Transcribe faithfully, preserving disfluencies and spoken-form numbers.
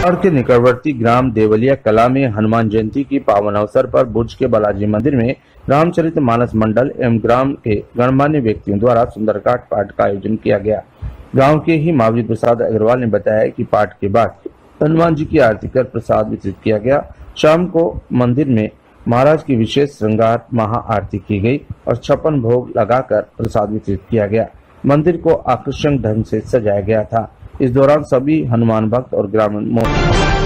और के निकटवर्ती ग्राम देवलिया कला में हनुमान जयंती की पावन अवसर पर बुर्ज के बालाजी मंदिर में रामचरितमानस मंडल एवं ग्राम के गणमान्य व्यक्तियों द्वारा सुंदरकांड पाठ का आयोजन किया गया। गांव के ही मावजी प्रसाद अग्रवाल ने बताया कि पाठ के बाद हनुमान जी की आरती कर प्रसाद वितरित किया गया। शाम को मंदिर में महाराज की विशेष श्रृंगार महा आरती की गई और छप्पन भोग लगाकर प्रसाद वितरित किया गया। मंदिर को आकर्षक ढंग से सजाया गया था। इस दौरान सभी हनुमान भक्त और ग्रामीण